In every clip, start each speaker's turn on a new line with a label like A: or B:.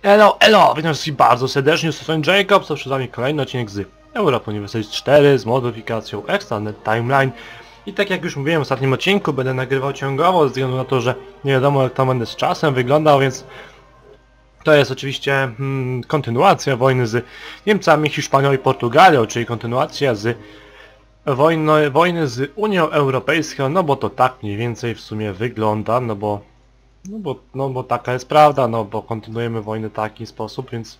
A: Elo, witam wszystkich bardzo serdecznie, z strony Jacob, to przed wami kolejny odcinek z Europa Universalis 4 z modyfikacją Extended Timeline. I tak jak już mówiłem w ostatnim odcinku, będę nagrywał ciągowo, ze względu na to, że nie wiadomo jak tam będę z czasem wyglądał, więc to jest oczywiście kontynuacja wojny z Niemcami, Hiszpanią i Portugalią, czyli kontynuacja z wojny z Unią Europejską, no bo to tak mniej więcej w sumie wygląda, no bo taka jest prawda, no bo kontynuujemy wojnę w taki sposób, więc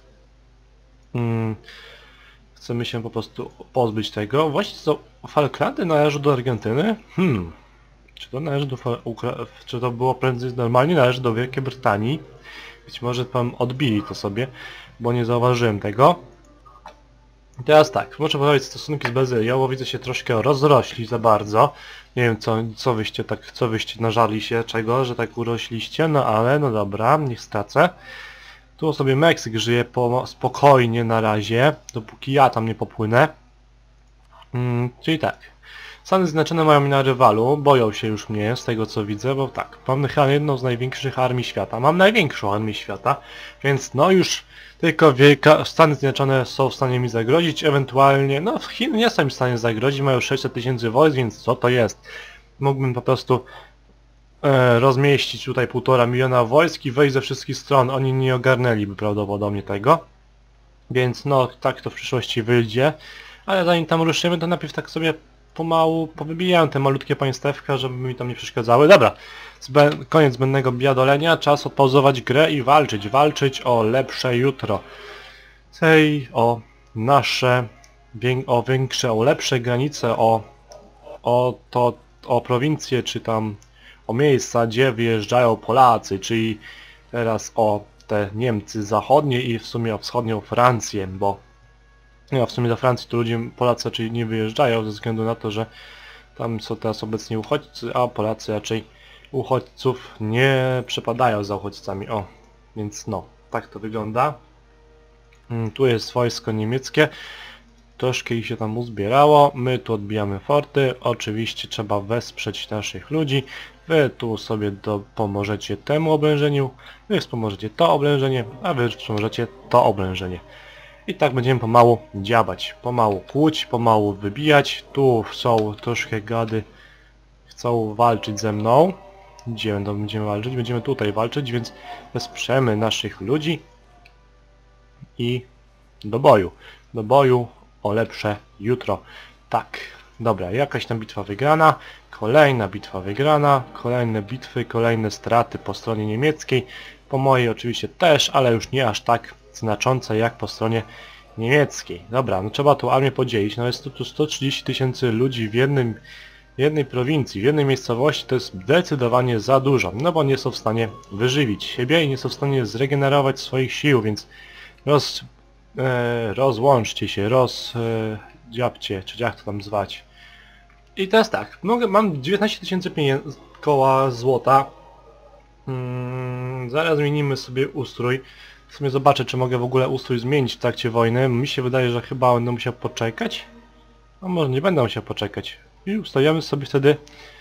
A: chcemy się po prostu pozbyć tego. Właśnie co, Falklandy należą do Argentyny? Czy to należy do czy to było prędzej normalnie należy do Wielkiej Brytanii? Być może tam odbili to sobie, bo nie zauważyłem tego. Teraz tak, muszę powiedzieć, stosunki z Brazylią, bo widzę się troszkę rozrośli za bardzo. Nie wiem co wyście nażarli się czego, że tak urośliście, no ale no dobra, niech stracę. Tu sobie Meksyk żyje spokojnie na razie, dopóki ja tam nie popłynę. Czyli tak, Stany Zjednoczone mają mnie na rywalu, boją się już mnie z tego co widzę, bo tak, mam chyba jedną z największych armii świata, mam największą armię świata, więc no już tylko Stany Zjednoczone są w stanie mi zagrozić, ewentualnie, no Chiny nie są mi w stanie zagrozić, mają 600 000 wojsk, więc co to jest? Mógłbym po prostu rozmieścić tutaj 1,5 miliona wojsk i wejść ze wszystkich stron, oni nie ogarnęliby prawdopodobnie tego. Więc no tak to w przyszłości wyjdzie, ale zanim tam ruszymy, to najpierw tak sobie pomału powybijałem te malutkie państewka, żeby mi tam nie przeszkadzały. Dobra, koniec zbędnego biadolenia, czas odpauzować grę i walczyć o lepsze jutro. O nasze, o lepsze granice, o prowincje, czy tam o miejsca, gdzie wyjeżdżają Polacy, czyli teraz o te Niemcy zachodnie i w sumie o wschodnią Francję, bo w sumie do Francji to Polacy raczej nie wyjeżdżają ze względu na to, że tam są teraz obecnie uchodźcy, a Polacy raczej uchodźców nie przepadają za uchodźcami. O, więc no, tak to wygląda. Tu jest wojsko niemieckie, troszkę ich się tam uzbierało, my tu odbijamy forty, oczywiście trzeba wesprzeć naszych ludzi, wy tu sobie pomożecie temu oblężeniu, wy wspomożecie to oblężenie, a wy wspomożecie to oblężenie. I tak będziemy pomału działać, pomału kłuć, pomału wybijać. Tu są troszkę gady, chcą walczyć ze mną. Gdzie będziemy walczyć? Będziemy tutaj walczyć, więc wesprzemy naszych ludzi i do boju. Do boju o lepsze jutro. Tak, dobra, jakaś tam bitwa wygrana, kolejna bitwa wygrana, kolejne bitwy, kolejne straty po stronie niemieckiej. Po mojej oczywiście też, ale już nie aż tak znaczące jak po stronie niemieckiej. Dobra, no trzeba tą armię podzielić. No jest tu 130 000 ludzi w jednej prowincji, w jednej miejscowości, to jest zdecydowanie za dużo. No bo nie są w stanie wyżywić siebie i nie są w stanie zregenerować swoich sił, więc rozłączcie się, dziabcie, czy jak to tam zwać. I teraz tak, mam 19 000 koła złota. Zaraz zmienimy sobie ustrój. W sumie zobaczę, czy mogę w ogóle ustrój zmienić w trakcie wojny. Mi się wydaje, że chyba będę musiał poczekać. A może nie będę musiał poczekać. I ustawiamy sobie wtedy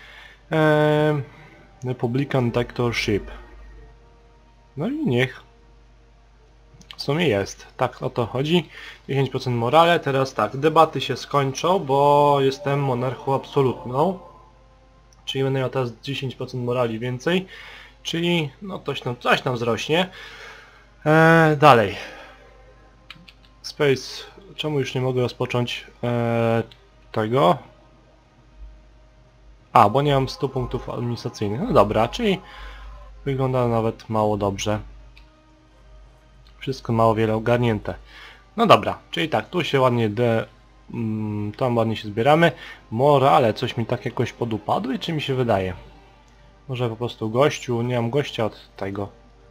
A: Republican Dictatorship. No i niech. W sumie jest. Tak o to chodzi. 10% morale. Teraz tak, debaty się skończą, bo jestem monarchą absolutną. Czyli będę miał teraz 10% morali więcej. Czyli no coś nam wzrośnie. Dalej. Space. Czemu już nie mogę rozpocząć tego? A, bo nie mam 100 punktów administracyjnych. No dobra, czyli wygląda nawet mało dobrze. Wszystko mało wiele ogarnięte. No dobra, czyli tak, tu się ładnie tam ładnie się zbieramy. Morale, coś mi tak jakoś podupadły, czy mi się wydaje? Może po prostu gościu, nie mam gościa od tego.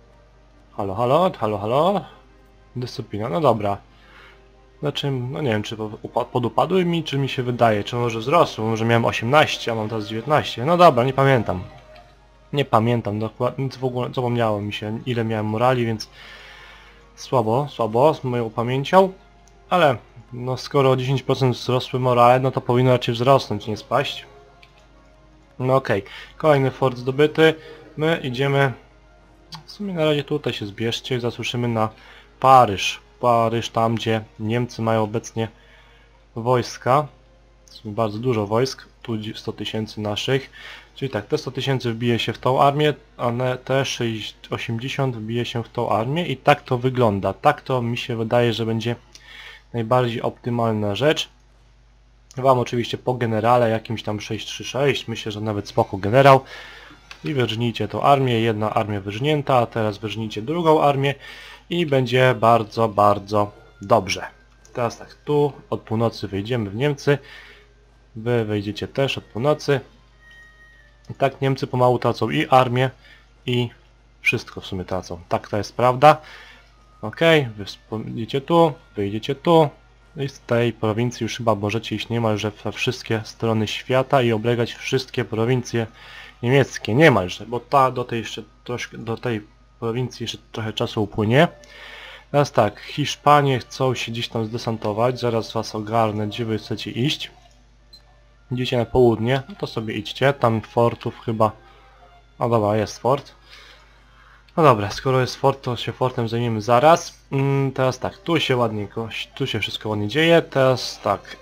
A: Halo. Dyscyplina, no dobra. Znaczy, no nie wiem, czy podupadły mi, czy mi się wydaje, czy może wzrosły, może miałem 18, a mam teraz 19. No dobra, nie pamiętam. Nie pamiętam dokładnie, w ogóle zapomniało mi się, ile miałem morali, więc słabo z moją pamięcią. Ale, no skoro o 10% wzrosły morale, no to powinno raczej wzrosnąć, nie spaść. No okej, kolejny fort zdobyty. My idziemy W sumie na razie tutaj się zbierzcie i zasłyszymy na Paryż. Paryż, tam gdzie Niemcy mają obecnie wojska. W sumie bardzo dużo wojsk, tu 100 tysięcy naszych. Czyli tak, te 100 tysięcy wbije się w tą armię, a te 80 wbije się w tą armię i tak to wygląda. Tak to mi się wydaje, że będzie najbardziej optymalna rzecz. Wam oczywiście po generale jakimś tam 636, myślę, że nawet spoko generał. I wyrżnijcie tą armię, jedna armia wyrżnięta, a teraz wyrżnijcie drugą armię i będzie bardzo, bardzo dobrze. Teraz tak, tu od północy wyjdziemy w Niemcy, wy wejdziecie też od północy. I tak Niemcy pomału tracą i armię, i wszystko w sumie tracą. Tak to jest prawda. Ok, wy idziecie tu, wyjdziecie tu. I z tej prowincji już chyba możecie iść niemalże we wszystkie strony świata i oblegać wszystkie prowincje niemieckie. Niemalże, bo do tej prowincji jeszcze trochę czasu upłynie. Teraz tak, Hiszpanie chcą się gdzieś tam zdesantować. Zaraz was ogarnę, gdzie wy chcecie iść. Idziecie na południe, no to sobie idźcie. Tam fortów chyba... O dobra, jest fort. No dobra, skoro jest fort, to się fortem zajmiemy zaraz. Teraz tak, tu się ładnie, tu się wszystko ładnie dzieje. Teraz tak,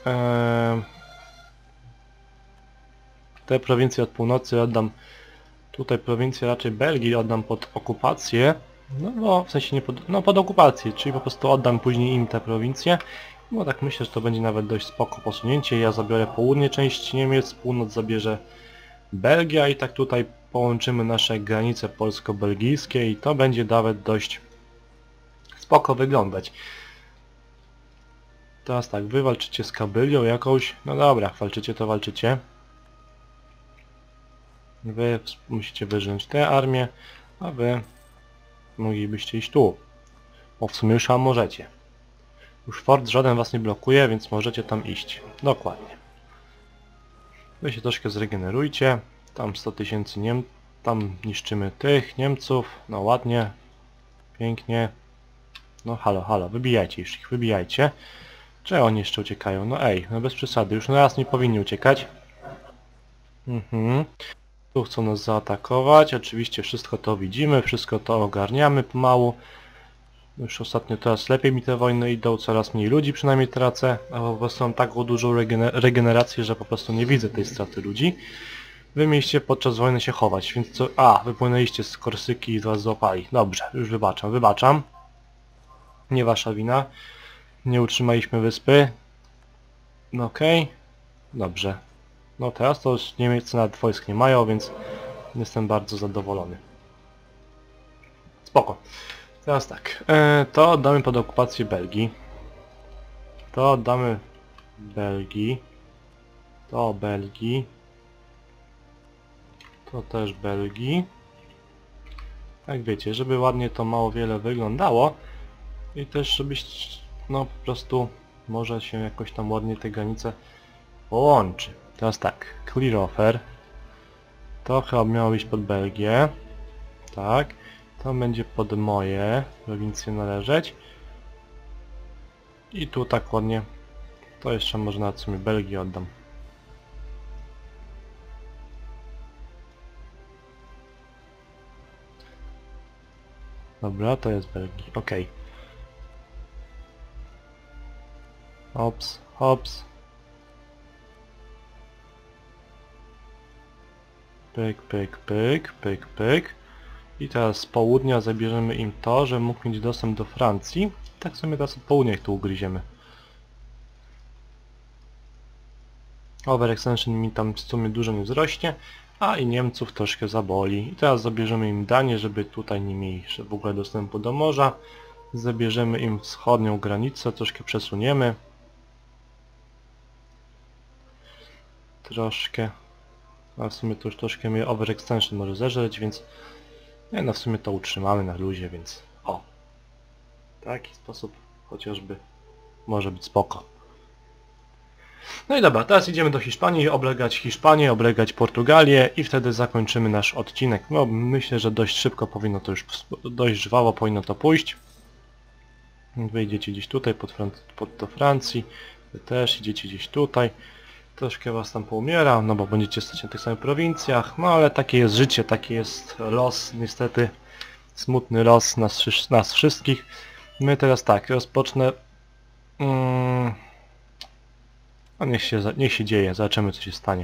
A: te prowincje od północy oddam, tutaj prowincję raczej Belgii oddam pod okupację. No bo w sensie nie pod, no pod okupację, czyli po prostu oddam później im te prowincje. No tak myślę, że to będzie nawet dość spoko posunięcie. Ja zabiorę południe części Niemiec, północ zabierze Belgia i tak tutaj połączymy nasze granice polsko-belgijskie i to będzie nawet dość spoko wyglądać. Teraz tak, wy walczycie z Kabylią jakąś, no dobra, walczycie to walczycie. Wy musicie wyrządzić tę armię, a wy moglibyście iść tu. Bo w sumie już możecie. Już fort żaden was nie blokuje, więc możecie tam iść. Dokładnie. Wy się troszkę zregenerujcie. Tam 100 tysięcy tam niszczymy tych Niemców. No ładnie. Pięknie. No halo, halo, wybijajcie już ich, wybijajcie. Czy oni jeszcze uciekają? No ej, no bez przesady, już na raz nie powinni uciekać. Tu chcą nas zaatakować, oczywiście wszystko to widzimy, wszystko to ogarniamy pomału. Już ostatnio teraz lepiej mi te wojny idą, coraz mniej ludzi przynajmniej tracę, a po prostu mam taką dużą regenerację, że po prostu nie widzę tej straty ludzi. Wy mieliście podczas wojny się chować, więc co... A, wypłynęliście z Korsyki i was złapali. Dobrze, już wybaczam, wybaczam. Nie wasza wina. Nie utrzymaliśmy wyspy. No okej. Dobrze. No teraz to już Niemcy nawet wojsk nie mają, więc jestem bardzo zadowolony. Spoko. Teraz tak, to oddamy pod okupację Belgii. To oddamy Belgii. To Belgii. To też Belgii. Tak wiecie, żeby ładnie to mało wiele wyglądało. I też żebyś, no po prostu może się jakoś tam ładnie te granice połączy. Teraz tak, clear offer. To chyba miało być pod Belgię. Tak. To będzie pod moje prowincje należeć. I tu tak ładnie. To jeszcze może nawet w sumie Belgię oddam. Dobra, to jest Belgii. Ok. Hops, hops. Pyk, pyk, pyk, pyk, pyk. I teraz z południa zabierzemy im to, że mógł mieć dostęp do Francji. Tak sobie teraz od południa ich tu ugryziemy. Overextension mi tam w sumie dużo nie wzrośnie, a i Niemców troszkę zaboli. I teraz zabierzemy im Danię, żeby tutaj nie mieli w ogóle dostępu do morza. Zabierzemy im wschodnią granicę, troszkę przesuniemy. Troszkę. A w sumie to już troszkę mnie overextension może zeżreć, więc nie, no w sumie to utrzymamy na luzie, więc o. W taki sposób chociażby może być spoko. No i dobra, teraz idziemy do Hiszpanii, oblegać Hiszpanię, oblegać Portugalię i wtedy zakończymy nasz odcinek. No myślę, że dość szybko powinno to już, dość żwawo powinno to pójść. Wyjdziecie gdzieś tutaj do Francji, wy też idziecie gdzieś tutaj. Troszkę was tam poumiera, no bo będziecie stać na tych samych prowincjach, no ale takie jest życie, taki jest los niestety. smutny los nas wszystkich. My teraz tak, rozpocznę... No niech się dzieje, zobaczymy co się stanie.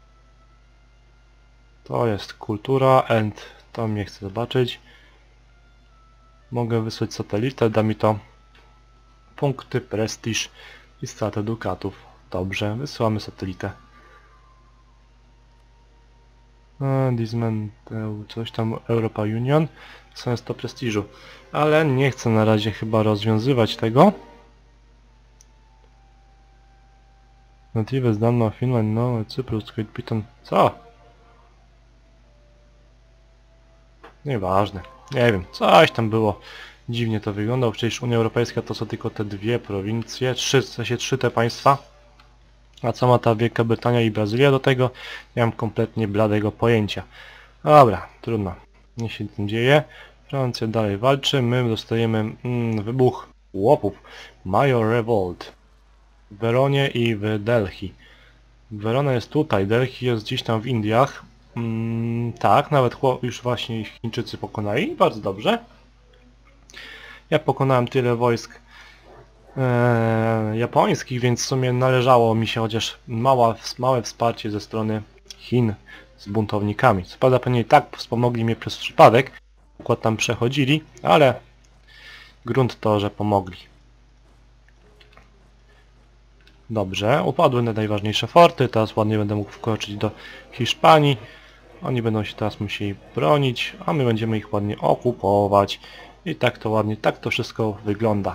A: To jest kultura, and to mnie chce zobaczyć. Mogę wysłać satelitę, da mi to punkty, prestiż i stratę dukatów. Dobrze, wysyłamy satelitę. Dismantle, coś tam, Europa Union, są 100 prestiżu. Ale nie chcę na razie chyba rozwiązywać tego. Native z Denmark, Finland, no, Cyprus, Great Britain. Co? Nieważne. Nie wiem, coś tam było. Dziwnie to wyglądało. Przecież Unia Europejska to są tylko te dwie prowincje, w sensie trzy te państwa. A co ma ta Wielka Brytania i Brazylia do tego? Nie mam kompletnie bladego pojęcia. Dobra, trudno. Niech się tym dzieje. Francja dalej walczy. My dostajemy wybuch łopów. Major Revolt. W Weronie i w Delhi. Verona jest tutaj, Delhi jest gdzieś tam w Indiach. Tak, nawet już właśnie Chińczycy pokonali. Bardzo dobrze. Ja pokonałem tyle wojsk japońskich, więc w sumie należało mi się chociaż małe wsparcie ze strony Chin z buntownikami. Co prawda pewnie i tak wspomogli mnie przez przypadek, układ tam przechodzili, ale grunt to, że pomogli. Dobrze, upadły najważniejsze forty, teraz ładnie będę mógł wkroczyć do Hiszpanii. Oni będą się teraz musieli bronić, a my będziemy ich ładnie okupować. I tak to ładnie, tak to wszystko wygląda.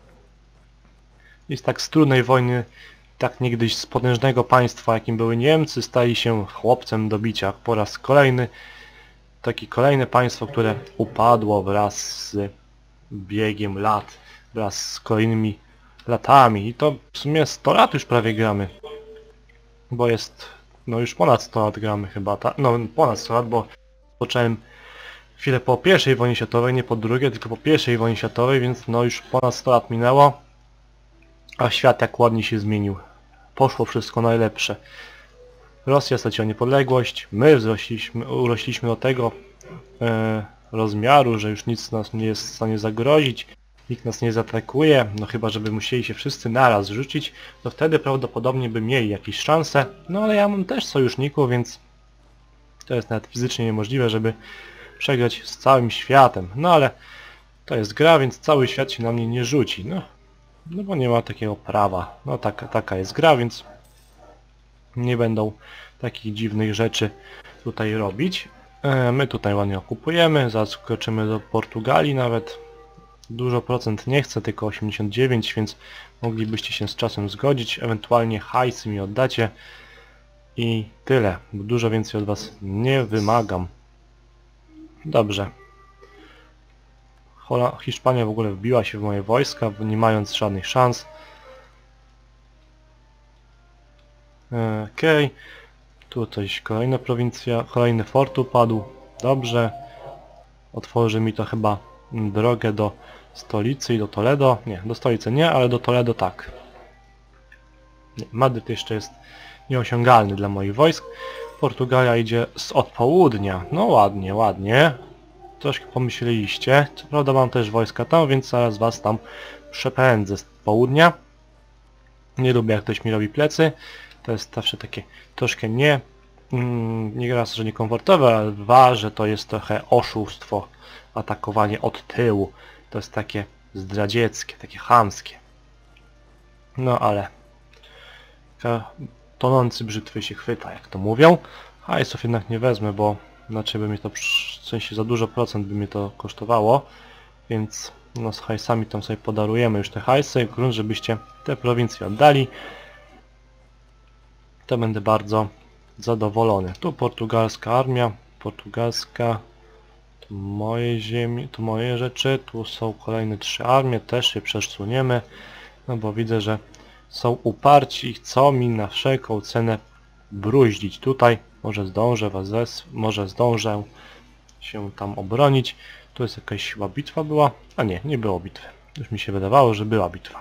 A: I tak z trudnej wojny, tak niegdyś z potężnego państwa, jakim były Niemcy, stali się chłopcem do bicia. Po raz kolejny, takie kolejne państwo, które upadło wraz z biegiem lat, wraz z kolejnymi latami. I to w sumie 100 lat już prawie gramy. Bo jest, no już ponad 100 lat gramy chyba, no ponad 100 lat, bo zacząłem chwilę po I wojnie światowej, nie po II, tylko po I wojnie światowej, więc no już ponad 100 lat minęło. A świat jak ładnie się zmienił. Poszło wszystko najlepsze. Rosja straciła niepodległość, my urośliśmy do tego rozmiaru, że już nic nas nie jest w stanie zagrozić, nikt nas nie zaatakuje, no chyba żeby musieli się wszyscy naraz rzucić, to wtedy prawdopodobnie by mieli jakieś szanse, no ale ja mam też sojuszników, więc to jest nawet fizycznie niemożliwe, żeby przegrać z całym światem, no ale to jest gra, więc cały świat się na mnie nie rzuci, no bo nie ma takiego prawa, no taka jest gra, więc nie będą takich dziwnych rzeczy tutaj robić. My tutaj ładnie okupujemy, zaraz wkroczymy do Portugalii nawet. Dużo procent nie chcę, tylko 89, więc moglibyście się z czasem zgodzić, ewentualnie hajsy mi oddacie i tyle, bo dużo więcej od was nie wymagam. Dobrze. Hiszpania w ogóle wbiła się w moje wojska, nie mając żadnych szans. Okej. Tu coś, kolejna prowincja, kolejny fort upadł. Dobrze. Otworzy mi to chyba drogę do stolicy i do Toledo. Nie, do stolicy nie, ale do Toledo tak. Nie, Madryt jeszcze jest nieosiągalny dla moich wojsk. Portugalia idzie od południa. No ładnie, ładnie. Troszkę pomyśleliście. Co prawda mam też wojska tam, więc zaraz was tam przepędzę z południa. Nie lubię jak ktoś mi robi plecy. To jest zawsze takie troszkę nie raz, że niekomfortowe, ale dwa, że to jest trochę oszustwo. Atakowanie od tyłu. To jest takie zdradzieckie, takie chamskie. No ale tonący brzytwy się chwyta, jak to mówią. Hajsów jednak nie wezmę, bo inaczej by mi to, w sensie za dużo procent by mi to kosztowało. Więc no z hajsami tam sobie podarujemy już te hajsy. Grunt, żebyście te prowincje oddali. To będę bardzo zadowolony. Tu portugalska armia, portugalska, tu moje ziemie, tu moje rzeczy, tu są kolejne 3 armie, też się przesuniemy, no bo widzę, że są uparci i chcą mi na wszelką cenę bruździć tutaj. Może zdążę się tam obronić. Tu jest jakaś chyba bitwa była, a nie, nie było bitwy. Już mi się wydawało, że była bitwa.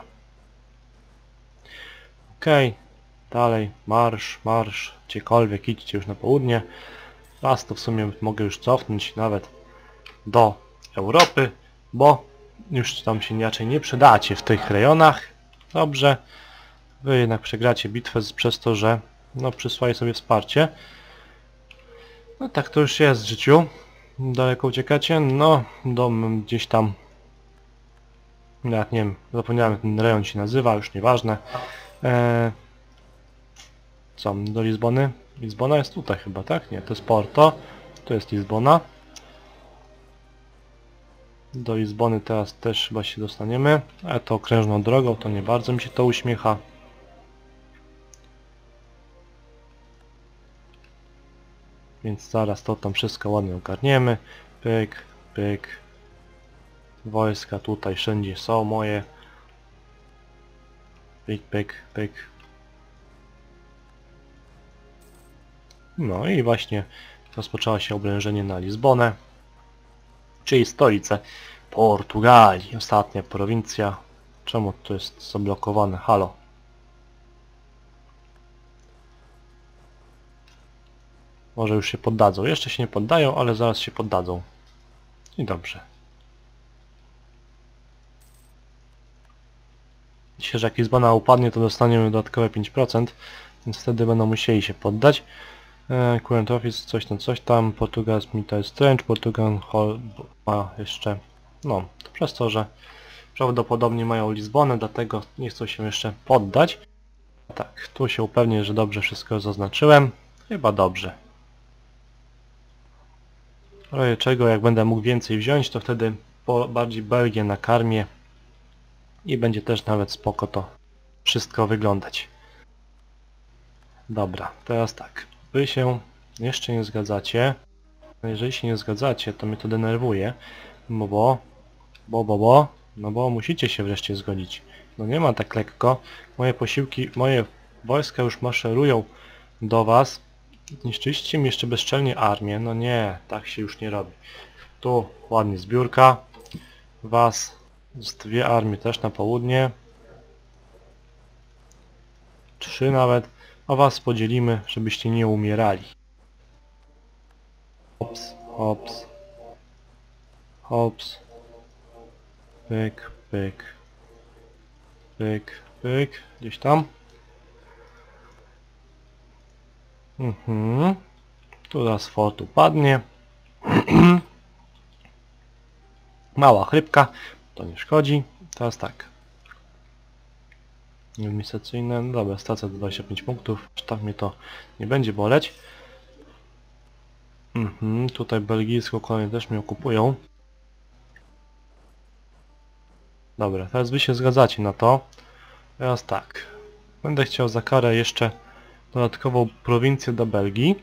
A: Okej. Dalej, marsz, gdziekolwiek idźcie już na południe. Was to w sumie mogę już cofnąć nawet do Europy, bo już tam się inaczej nie przydacie w tych rejonach. Dobrze. Wy jednak przegracie bitwę przez to, że no przysłali sobie wsparcie. No tak to już jest w życiu. Daleko uciekacie? No, gdzieś tam... Jak nie wiem, zapomniałem jak ten rejon się nazywa, już nieważne. Co, do Lizbony? Lizbona jest tutaj chyba, tak? Nie, to jest Porto. Tu jest Lizbona. Do Lizbony teraz też chyba się dostaniemy. Ale to okrężną drogą, to nie bardzo mi się to uśmiecha. Więc zaraz to tam wszystko ładnie ogarniemy. Pyk, pyk. Wojska tutaj wszędzie są moje. Pyk, pyk, pyk. No i właśnie rozpoczęło się oblężenie na Lizbonę, czyli stolicę Portugalii. Ostatnia prowincja. Czemu to jest zablokowane? Halo. Może już się poddadzą. Jeszcze się nie poddają, ale zaraz się poddadzą. I dobrze. Dzisiaj, że jak Lizbona upadnie, to dostaniemy dodatkowe 5%, więc wtedy będą musieli się poddać. Current Office, coś tam, Portugal's Military Strength, Portugal ma jeszcze, no, to przez to, że prawdopodobnie mają Lizbonę, dlatego nie chcą się jeszcze poddać. Tak, tu się upewnię, że dobrze wszystko zaznaczyłem. Chyba dobrze. W razie czego, jak będę mógł więcej wziąć, to wtedy bardziej Belgię nakarmię i będzie też nawet spoko to wszystko wyglądać. Dobra, teraz tak. Wy się jeszcze nie zgadzacie. No jeżeli się nie zgadzacie, to mnie to denerwuje. No bo musicie się wreszcie zgodzić. No nie ma tak lekko. Moje posiłki, moje wojska już maszerują do was. Niszczyliście mi jeszcze bezczelnie armię. No nie, tak się już nie robi. Tu ładnie zbiórka. Was z 2 armie też na południe. 3 nawet. A was podzielimy, żebyście nie umierali. Hops, hops. Hops. Pyk, pyk. Pyk, pyk. Gdzieś tam. Tu raz fort upadnie. Mała chrypka. To nie szkodzi. Teraz tak. Administracyjne. No dobra, stacja do 25 punktów. Tak mnie to nie będzie boleć. Tutaj belgijską kolonię też mnie okupują. Dobra, teraz wy się zgadzacie na to. Teraz tak. Będę chciał za karę jeszcze dodatkową prowincję do Belgii.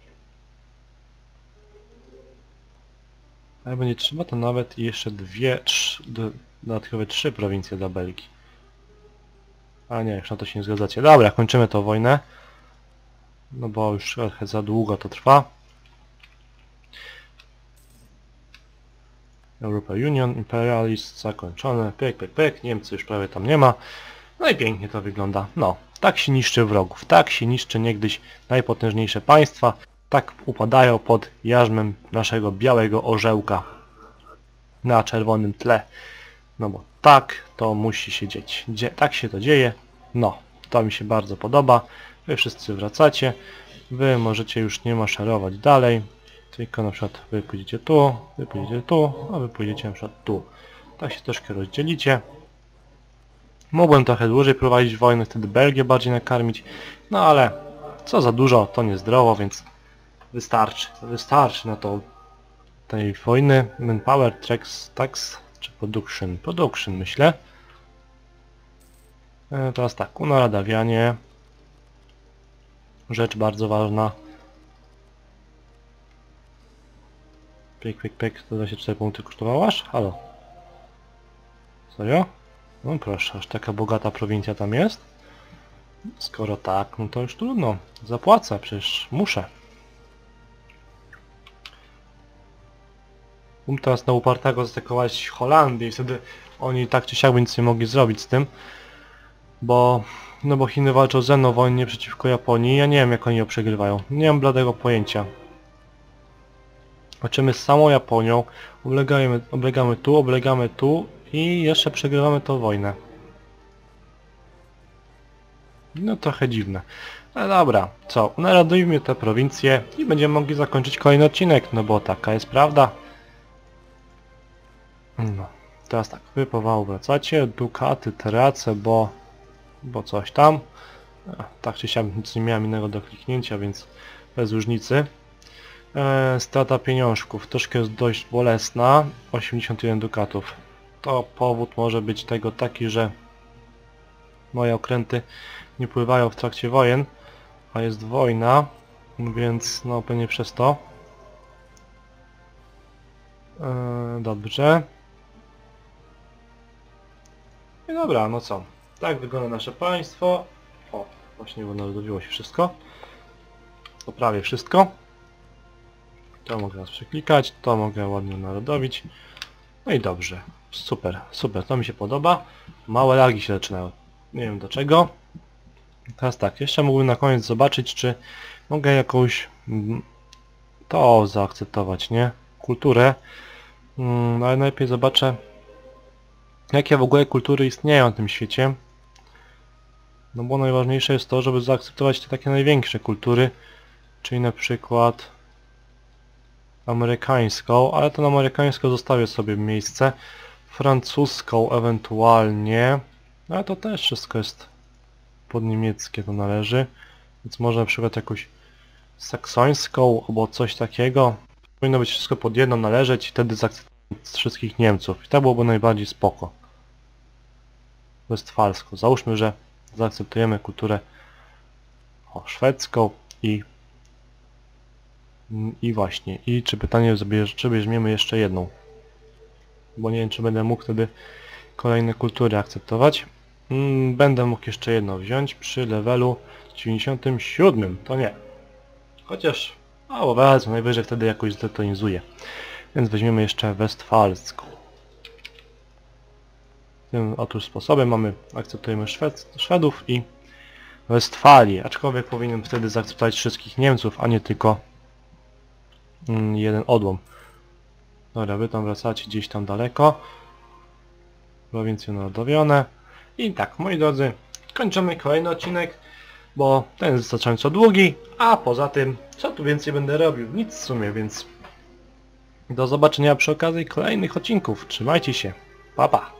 A: A jak będzie trzeba, to nawet jeszcze dodatkowe 3 prowincje do Belgii. A nie, już na to się nie zgadzacie. Dobra, kończymy tą wojnę. No bo już trochę za długo to trwa. Europa Union, Imperialist zakończone. Pyk, pyk, pyk. Niemcy już prawie tam nie ma. No i pięknie to wygląda. No, tak się niszczy wrogów. Tak się niszczy niegdyś najpotężniejsze państwa. Tak upadają pod jarzmem naszego białego orzełka na czerwonym tle. No bo tak to musi się dzieć. Tak się to dzieje. No, to mi się bardzo podoba. Wy wszyscy wracacie. Wy możecie już nie maszerować dalej. Tylko na przykład wy pójdziecie tu, a wy pójdziecie na przykład tu. Tak się troszkę rozdzielicie. Mogłem trochę dłużej prowadzić wojnę, wtedy Belgię bardziej nakarmić. No ale co za dużo, to niezdrowo, więc wystarczy. Wystarczy na to tej wojny. Manpower, tax czy production? Production myślę. Teraz tak, unaradawianie. Rzecz bardzo ważna. Pyk, pyk, pyk, 124 punkty kosztowałaś? Halo. Serio? No proszę, aż taka bogata prowincja tam jest? Skoro tak, no to już trudno. Zapłacę, przecież muszę. Teraz na upartego zaatakować Holandię i wtedy oni tak czy siak by nic nie mogli zrobić z tym. Bo Chiny walczą ze mną wojnie przeciwko Japonii. Ja nie wiem jak oni ją przegrywają. Nie mam bladego pojęcia. Walczymy z samą Japonią, oblegamy tu i jeszcze przegrywamy tą wojnę. No trochę dziwne. No dobra, co? Narodujmy te prowincje i będziemy mogli zakończyć kolejny odcinek, no bo taka jest prawda. No, teraz tak, wy powoli wracacie, dukaty tracę, bo coś tam. Tak czy siak nic nie miałem innego do kliknięcia, więc bez różnicy. Strata pieniążków troszkę jest dość bolesna, 81 dukatów. To powód może być tego taki, że moje okręty nie pływają w trakcie wojen, a jest wojna, więc no pewnie przez to. Dobrze. I dobra, no co? Tak wygląda nasze państwo. O, właśnie narodowiło się wszystko. To prawie wszystko. To mogę raz przeklikać, to mogę ładnie narodowić. No i dobrze. Super, super, to mi się podoba. Małe lagi się zaczynają. Nie wiem dlaczego. Teraz tak, jeszcze mógłbym na koniec zobaczyć, czy mogę jakąś to zaakceptować, nie? Kulturę. No ale najlepiej zobaczę, jakie w ogóle kultury istnieją na tym świecie. No bo najważniejsze jest to, żeby zaakceptować te takie największe kultury, czyli na przykład amerykańską, ale tą amerykańską zostawię sobie miejsce, francuską ewentualnie, no ale to też wszystko jest pod niemieckie, to należy, więc może na przykład jakąś saksońską albo coś takiego. Powinno być wszystko pod jedno należeć i wtedy zaakceptować wszystkich Niemców i to byłoby najbardziej spoko. Westfalską. Załóżmy, że zaakceptujemy kulturę szwedzką i właśnie. I czy pytanie, czy weźmiemy jeszcze jedną? Bo nie wiem, czy będę mógł wtedy kolejne kultury akceptować. Będę mógł jeszcze jedno wziąć przy levelu 97. To nie. Chociaż, bo wezmę, najwyżej wtedy jakoś zdetonizuję. Więc weźmiemy jeszcze westfalską. Tym otóż sposobem akceptujemy Szwedów i Westfalię. Aczkolwiek powinienem wtedy zaakceptować wszystkich Niemców, a nie tylko jeden odłam. Dobra, wy tam wracacie gdzieś tam daleko. Prowincje narodowione. I tak, moi drodzy, kończymy kolejny odcinek, bo ten jest wystarczająco długi, a poza tym, co tu więcej będę robił? Nic w sumie, więc do zobaczenia przy okazji kolejnych odcinków. Trzymajcie się. Pa, pa.